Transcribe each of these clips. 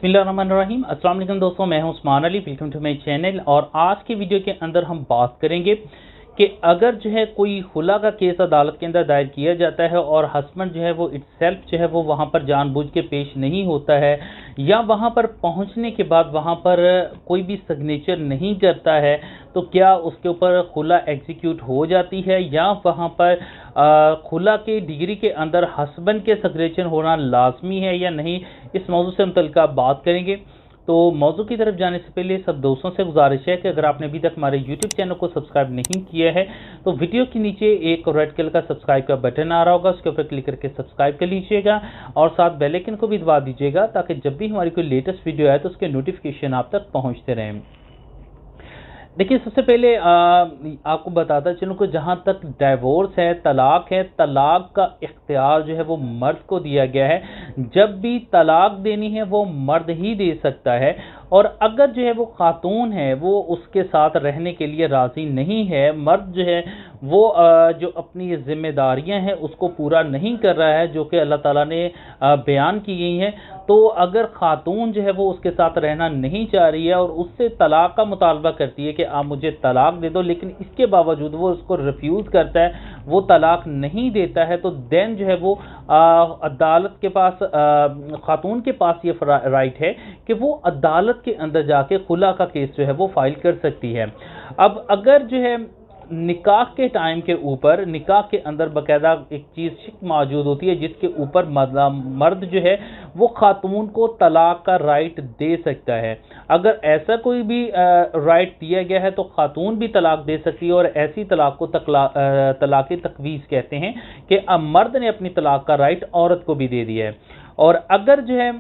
बिस्मिल्लाहिर्रहमानिर्रहीम। अस्सलाम वालेकुम दोस्तों, मैं हूं Usman Ali. Welcome to my channel. और आज के वीडियो के अंदर हम बात करेंगे कि अगर जो है कोई खुला का केस अदालत के अंदर दायर किया जाता है और हस्बैंड जो है वो इटसेल्फ जो है वो वहाँ पर जानबूझ के पेश नहीं होता है, या वहाँ पर पहुँचने के बाद वहाँ पर कोई भी सिग्नेचर नहीं करता है, तो क्या उसके ऊपर खुला एग्जीक्यूट हो जाती है, या वहाँ पर खुला के डिग्री के अंदर हस्बैंड के सिग्नेचर होना लाजमी है या नहीं। इस मौजू से मुतल्लिका बात करेंगे। तो मौजू की तरफ जाने से पहले सब दोस्तों से गुजारिश है कि अगर आपने अभी तक हमारे YouTube चैनल को सब्सक्राइब नहीं किया है तो वीडियो के नीचे एक रेड कलर का सब्सक्राइब का बटन आ रहा होगा, उसके ऊपर क्लिक करके सब्सक्राइब कर लीजिएगा और साथ बेल आइकन को भी दबा दीजिएगा ताकि जब भी हमारी कोई लेटेस्ट वीडियो आए तो उसके नोटिफिकेशन आप तक पहुँचते रहें। देखिए, सबसे पहले आपको बताता चलूँ कि जहाँ तक डाइवोर्स है, तलाक है, तलाक का इख्तियार जो है वो मर्द को दिया गया है। जब भी तलाक देनी है वो मर्द ही दे सकता है, और अगर जो है वो खातून है वो उसके साथ रहने के लिए राज़ी नहीं है, मर्द जो है वो जो अपनी जिम्मेदारियां हैं उसको पूरा नहीं कर रहा है जो कि अल्लाह ताला ने बयान की गई हैं, तो अगर खातून जो है वो उसके साथ रहना नहीं चाह रही है और उससे तलाक का मुतालबा करती है कि आप मुझे तलाक दे दो, लेकिन इसके बावजूद वो उसको रिफ्यूज़ करता है, वो तलाक नहीं देता है, तो देन जो है वो अदालत के पास, खातून के पास ये राइट है कि वो अदालत के अंदर जाके खुला का केस जो है वो फाइल कर सकती है। अब अगर जो है निकाह के टाइम के ऊपर, निकाह के अंदर बाकायदा एक चीज़ शिक मौजूद होती है जिसके ऊपर मर्द जो है वो खातून को तलाक का राइट दे सकता है। अगर ऐसा कोई भी राइट दिया गया है तो खातून भी तलाक दे सकती है, और ऐसी तलाक को तलाक तकवीज़ कहते हैं कि मर्द ने अपनी तलाक का राइट औरत को भी दे दिया है। और अगर जो है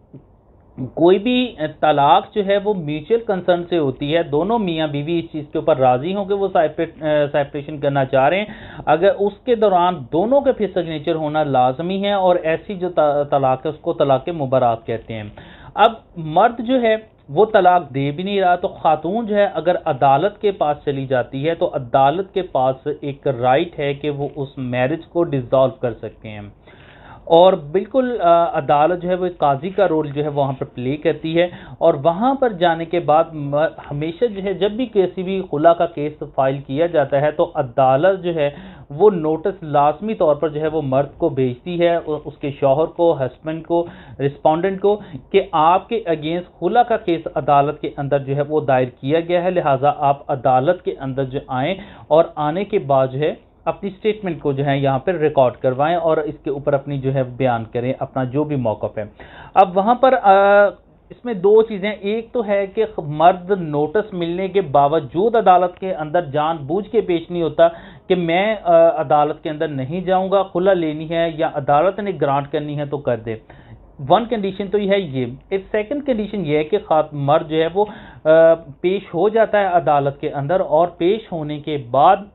कोई भी तलाक जो है वो म्यूचुअल कंसर्न से होती है, दोनों मियाँ बीवी इस चीज़ के ऊपर राज़ी हों कि वो सेपरेशन करना चाह रहे हैं, अगर उसके दौरान दोनों के फिर सिग्नेचर होना लाजमी है, और ऐसी जो तलाक है उसको तलाक मुबारात कहते हैं। अब मर्द जो है वो तलाक दे भी नहीं रहा, तो खातून जो है अगर अदालत के पास चली जाती है तो अदालत के पास एक राइट है कि वो उस मैरिज को डिसॉल्व कर सकते हैं, और बिल्कुल अदालत जो है वो काजी का रोल जो है वहाँ पर प्ले करती है। और वहाँ पर जाने के बाद हमेशा जो है जब भी किसी भी खुला का केस फाइल किया जाता है तो अदालत जो है वो नोटिस लाजमी तौर पर जो है वो मर्द को भेजती है, उसके शौहर को, हस्बैंड को, रिस्पोंडेंट को, कि आपके अगेंस्ट खुला का केस अदालत के अंदर जो है वो दायर किया गया है, लिहाजा आप अदालत के अंदर जो आएँ और आने के बाद जो है अपनी स्टेटमेंट को जो है यहाँ पर रिकॉर्ड करवाएं और इसके ऊपर अपनी जो है बयान करें अपना जो भी मौक़िफ़ है। अब वहाँ पर इसमें दो चीज़ें, एक तो है कि मर्द नोटिस मिलने के बावजूद अदालत के अंदर जानबूझ के पेश नहीं होता कि मैं अदालत के अंदर नहीं जाऊँगा, खुला लेनी है या अदालत ने ग्रांट करनी है तो कर दे। वन कंडीशन तो ये है ये। एक सेकंड कंडीशन ये है कि मर्द जो है वो पेश हो जाता है अदालत के अंदर, और पेश होने के बाद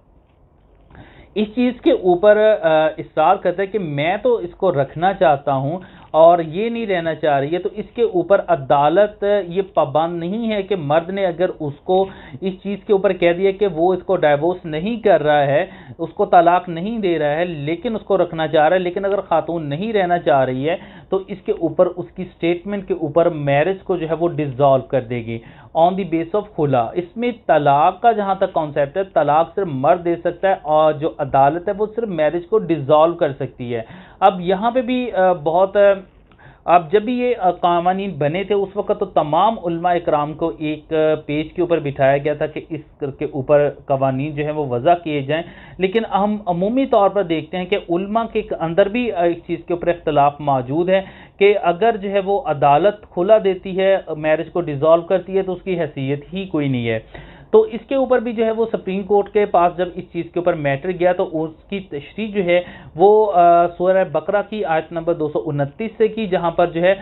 इस चीज़ के ऊपर इस्रार करता है कि मैं तो इसको रखना चाहता हूँ और ये नहीं रहना चाह रही है, तो इसके ऊपर अदालत ये पाबंद नहीं है कि मर्द ने अगर उसको इस चीज़ के ऊपर कह दिया कि वो इसको डाइवोर्स नहीं कर रहा है, उसको तलाक नहीं दे रहा है, लेकिन उसको रखना चाह रहा है, लेकिन अगर खातून नहीं रहना चाह रही है तो इसके ऊपर उसकी स्टेटमेंट के ऊपर मैरिज को जो है वो डिसॉल्व कर देगी ऑन द बेस ऑफ खुला। इसमें तलाक का जहाँ तक कॉन्सेप्ट है, तलाक सिर्फ मर्द दे सकता है और जो अदालत है वो सिर्फ मैरिज को डिसॉल्व कर सकती है। अब यहाँ पे भी बहुत, अब जब भी ये कानून बने थे उस वक्त तो तमाम उलमा इकराम को एक पेज के ऊपर बिठाया गया था कि इस के ऊपर कानून जो है वो वज़ा किए जाएं, लेकिन हम अमूमी तौर पर देखते हैं कि उलमा के अंदर भी इस चीज़ के ऊपर इख्तलाफ मौजूद है कि अगर जो है वो अदालत खुला देती है, मैरिज को डिसॉल्व करती है, तो उसकी हैसियत ही कोई नहीं है। तो इसके ऊपर भी जो है वो सुप्रीम कोर्ट के पास जब इस चीज़ के ऊपर मैटर गया तो उसकी तशरीह जो है वो सूरह बकरा की आयत नंबर 229 से की, जहाँ पर जो है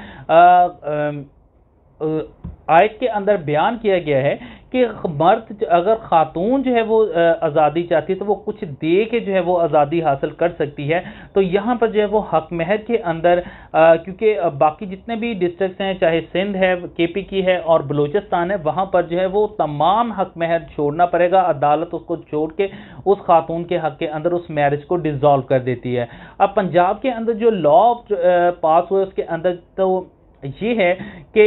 आयत के अंदर बयान किया गया है कि मर्द अगर खातून जो है वो आज़ादी चाहती है तो वो कुछ दे के जो है वो आज़ादी हासिल कर सकती है। तो यहाँ पर जो है वो हक महर के अंदर, क्योंकि बाकी जितने भी डिस्ट्रिक्ट्स हैं, चाहे सिंध है, केपी की है और बलूचिस्तान है, वहाँ पर जो है वो तमाम हक महर छोड़ना पड़ेगा, अदालत उसको छोड़ के उस खातून के हक के अंदर उस मैरिज को डिसॉल्व कर देती है। अब पंजाब के अंदर जो लॉ पास हुए उसके अंदर तो یہ ہے کہ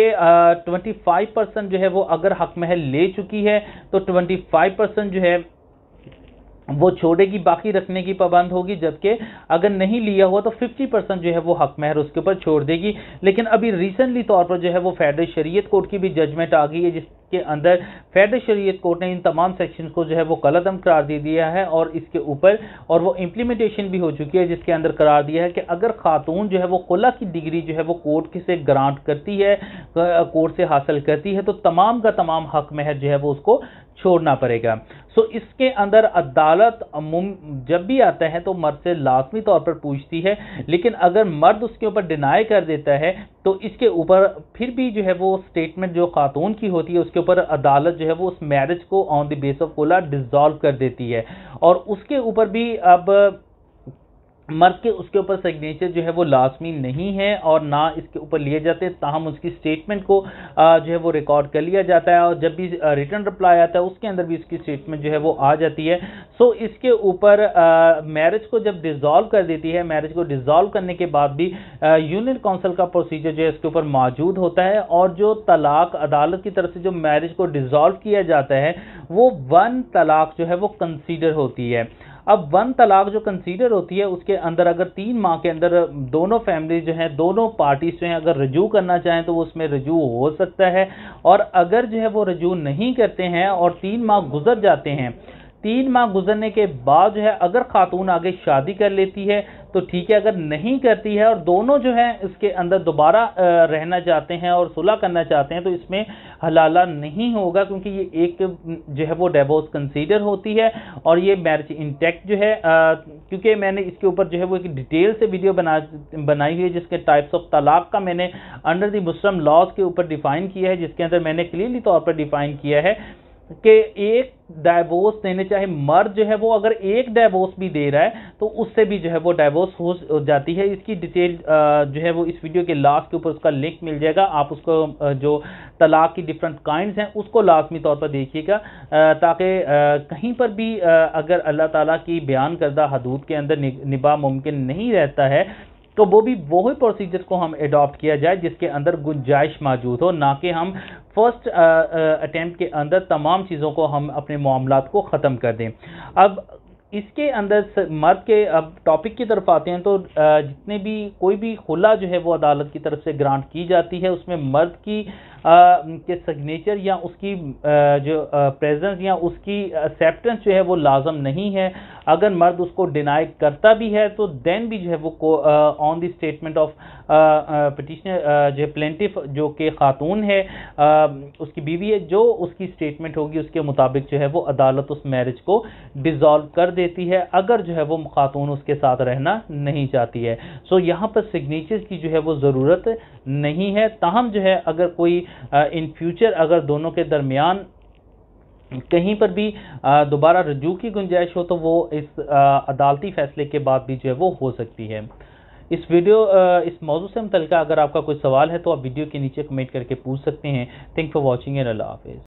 25% جو ہے وہ اگر حق مہر لے چکی ہے تو 25% جو ہے وہ چھوڑے گی، باقی رکھنے کی پابند ہوگی، جبکہ اگر نہیں لیا ہوا تو 50% جو ہے وہ حق مہر اس کے اوپر چھوڑ دے گی۔ لیکن ابھی ریسنٹلی طور پر جو ہے وہ فیڈرل شریعت کورٹ کی بھی ججمنٹ آ گئی ہے، جس کے اندر فیڈرل شریعت کورٹ نے ان تمام سیکشنز کو جو ہے وہ کالعدم قرار دے دیا ہے، اور اس کے اوپر اور وہ امپلیمنٹیشن بھی ہو چکی ہے، جس کے اندر قرار دیا ہے کہ اگر خاتون جو ہے وہ خلا کی ڈگری جو ہے وہ کورٹ سے گرانٹ کرتی ہے، کورٹ سے حاصل کرتی ہے، تو تمام کا تمام حق مہر جو ہے وہ اس کو چھوڑنا پڑے گا۔ اس کے اندر عدالت جب بھی آتا ہے تو مرد سے لازمی طور پر پوچھتی ہے، لیکن اگر مرد اس کے اوپر ڈینائی کر دیتا ہے تو اس کے اوپر پھر بھی جو ہے وہ سٹیٹمنٹ جو خاتون کی ہوتی ہے اس کے اوپر عدالت جو ہے وہ اس میرج کو آن دی بیس آف خلا ڈیزالو کر دیتی ہے، اور اس کے اوپر بھی اب مرد کے اس کے اوپر سگنیچر جو ہے وہ لازمی نہیں ہے اور نہ اس کے اوپر لیے جاتے، تاہم اس کی سٹیٹمنٹ کو جو ہے وہ ریکارڈ کر لیا جاتا ہے، اور جب بھی ریٹرن رپلائی آتا ہے اس کے اندر بھی اس کی سٹیٹمنٹ جو ہے وہ آ جاتی ہے۔ اس کے اوپر میرج کو جب ڈیزالو کر دیتی ہے، میرج کو ڈیزالو کرنے کے بعد بھی یونین کونسل کا پروسیجر جو ہے اس کے اوپر موجود ہوتا ہے، اور جو طلاق عدالت کی طرف سے جو میرج کو ڈیزالو کیا جاتا ہے وہ 1 طلاق جو ہے وہ کنسیڈر ہوتی ہے۔ اب 1 طلاق جو کنسیڈر ہوتی ہے اس کے اندر اگر 3 ماہ کے اندر دونوں فیملی جو ہیں، دونوں پارٹیز جو ہیں اگر رجوع کرنا چاہیں تو وہ اس میں رجوع ہو سکتا ہے، اور اگر جو ہے وہ رجوع نہیں کرتے ہیں اور 3 ماہ گزر جاتے ہیں، 3 ماہ گزرنے کے بعد جو ہے اگر خاتون آگے شادی کر لیتی ہے تو ٹھیک ہے، اگر نہیں کرتی ہے اور دونوں جو ہیں اس کے اندر دوبارہ رہنا چاہتے ہیں اور صلح کرنا چاہتے ہیں تو اس میں حلالہ نہیں ہوگا، کیونکہ یہ ایک جو ہے وہ ڈیورس کنسیڈر ہوتی ہے، اور یہ میرج انٹیکٹ جو ہے کیونکہ میں نے اس کے اوپر جو ہے وہ ایک ڈیٹیل سے ویڈیو بنائی ہوئی ہے جس کے ٹائپس آف طلاق کا میں نے انڈر دی مسلم لاز کے اوپر ڈیفائن کیا ہے، جس کے اندر میں نے کلیئرلی طور پر ڈیفائن کیا ہے کہ ایک ڈائیورس دینے چاہے مرد جو ہے وہ اگر ایک ڈائیورس بھی دے رہا ہے تو اس سے بھی جو ہے وہ ڈائیورس ہو جاتی ہے۔ اس کی ڈیٹیل جو ہے وہ اس ویڈیو کے لاسٹ کے اوپر اس کا لنک مل جائے گا، آپ اس کو جو طلاق کی ڈیفرنٹ کائنڈز ہیں اس کو لازمی طور پر دیکھیے گا، تاکہ کہیں پر بھی اگر اللہ تعالیٰ کی بیان کردہ حدود کے اندر نباہ ممکن نہیں رہتا ہے تو وہ بھی وہی پروسیجر کو ہم ایڈاپٹ کیا جائے جس کے اندر گنجائش موجود ہو، نہ کہ ہم فرسٹ اٹیمپٹ کے اندر تمام چیزوں کو ہم اپنے معاملات کو ختم کر دیں۔ اب اس کے اندر مرد کے اب ٹاپک کی طرف آتے ہیں تو جتنے بھی کوئی بھی خلا جو ہے وہ عدالت کی طرف سے گرانٹ کی جاتی ہے اس میں مرد کی کے سگنیچر یا اس کی جو پریزنس یا اس کی ایکسیپٹنس جو ہے وہ لازم نہیں ہے۔ اگر مرد اس کو ڈینائی کرتا بھی ہے تو دین بھی جو ہے وہ on the statement of petitioner جو پلینٹف جو کہ خاتون ہے اس کی بیوی ہے، جو اس کی اسٹیٹمنٹ ہوگی اس کے مطابق جو ہے وہ عدالت اس میرج کو ڈیزالو کر دیتی ہے، اگر جو ہے وہ خاتون اس کے ساتھ رہنا نہیں چاہتی ہے۔ یہاں پر سگنیچرز کی جو ہے وہ ضرورت نہیں ہے، تاہم جو ہے اگر کوئی ان فیوچر اگر دونوں کے درمیان کہیں پر بھی دوبارہ رجوع کی گنجائش ہو تو وہ اس عدالتی فیصلے کے بعد بھی جو ہے وہ ہو سکتی ہے۔ اس موضوع سے متعلقہ اگر آپ کا کوئی سوال ہے تو آپ ویڈیو کے نیچے کمنٹ کر کے پوچھ سکتے ہیں۔ تھینک فار واچنگ اینڈ اللہ حافظ۔